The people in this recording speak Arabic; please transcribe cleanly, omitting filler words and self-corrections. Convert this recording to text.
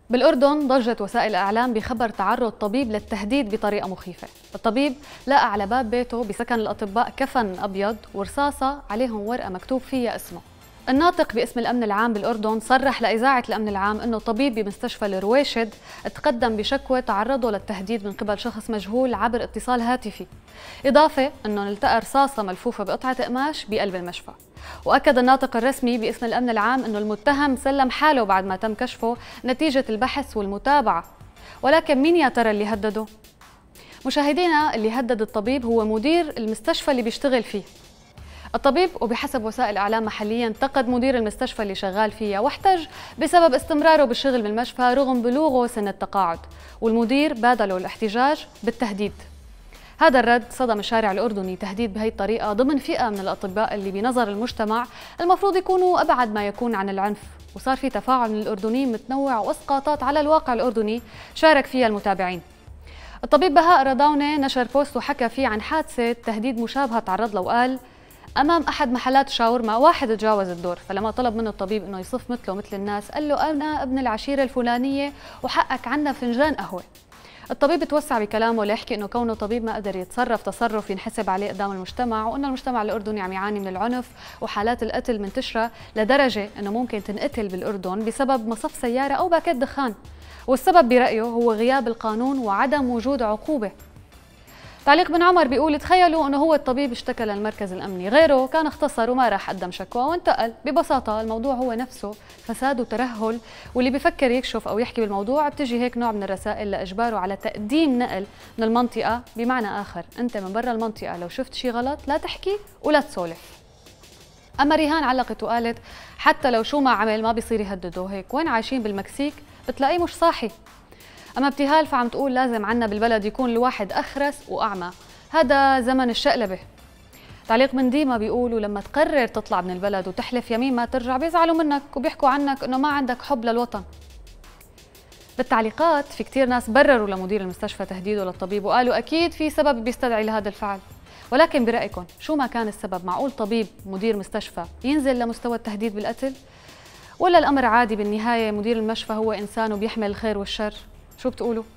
بالأردن ضجت وسائل الإعلام بخبر تعرض طبيب للتهديد بطريقة مخيفة. الطبيب لقى على باب بيته بسكن الأطباء كفن أبيض ورصاصة عليهم ورقة مكتوب فيها اسمه. الناطق باسم الأمن العام بالأردن صرح لإذاعة الأمن العام أنه طبيب بمستشفى الرويشد تقدم بشكوى تعرضه للتهديد من قبل شخص مجهول عبر اتصال هاتفي، إضافة أنه التقى رصاصة ملفوفة بقطعة قماش بقلب المشفى. وأكد الناطق الرسمي باسم الأمن العام أنه المتهم سلم حاله بعد ما تم كشفه نتيجة البحث والمتابعة. ولكن مين يا ترى اللي هدده؟ مشاهدينا، اللي هدد الطبيب هو مدير المستشفى اللي بيشتغل فيه. الطبيب وبحسب وسائل إعلام محلية انتقد مدير المستشفى اللي شغال فيها واحتج بسبب استمراره بالشغل بالمشفى رغم بلوغه سن التقاعد، والمدير بادله الاحتجاج بالتهديد. هذا الرد صدم الشارع الأردني، تهديد بهي الطريقة ضمن فئة من الأطباء اللي بنظر المجتمع المفروض يكونوا أبعد ما يكون عن العنف، وصار في تفاعل من الأردنيين متنوع وإسقاطات على الواقع الأردني شارك فيها المتابعين. الطبيب بهاء رضاونة نشر بوست وحكى فيه عن حادثة تهديد مشابهة تعرض له، وقال أمام أحد محلات الشاورما واحد تجاوز الدور، فلما طلب منه الطبيب إنه يصف مثله مثل الناس قال له أنا ابن العشيرة الفلانية وحقك عنا فنجان قهوة. الطبيب توسع بكلامه ليحكي إنه كونه طبيب ما قدر يتصرف تصرف ينحسب عليه قدام المجتمع، وإنه المجتمع الأردني عم يعاني من العنف وحالات القتل منتشرة لدرجة إنه ممكن تنقتل بالأردن بسبب مصف سيارة أو باكيت دخان، والسبب برأيه هو غياب القانون وعدم وجود عقوبة. تعليق بن عمر بيقول تخيلوا انه هو الطبيب اشتكى للمركز الامني، غيره كان اختصر وما راح قدم شكوى وانتقل. ببساطه الموضوع هو نفسه فساد وترهل، واللي بفكر يكشف او يحكي بالموضوع بتجي هيك نوع من الرسائل لاجباره على تقديم نقل من المنطقه. بمعنى اخر انت من برا المنطقه لو شفت شيء غلط لا تحكي ولا تسولف. اما ريهان علقت وقالت حتى لو شو ما عمل ما بيصير يهدده، هيك وين عايشين بالمكسيك بتلاقيه مش صاحي. أما ابتهال فعم تقول لازم عنا بالبلد يكون الواحد أخرس وأعمى، هذا زمن الشقلبة. تعليق من ديما بيقولوا لما تقرر تطلع من البلد وتحلف يمين ما ترجع بيزعلوا منك وبيحكوا عنك إنه ما عندك حب للوطن. بالتعليقات في كتير ناس برروا لمدير المستشفى تهديده للطبيب وقالوا أكيد في سبب بيستدعي لهذا الفعل. ولكن برأيكم شو ما كان السبب، معقول طبيب مدير مستشفى ينزل لمستوى التهديد بالقتل؟ ولا الأمر عادي بالنهاية مدير المشفى هو إنسان وبيحمل الخير والشر؟ شو بتقولوا؟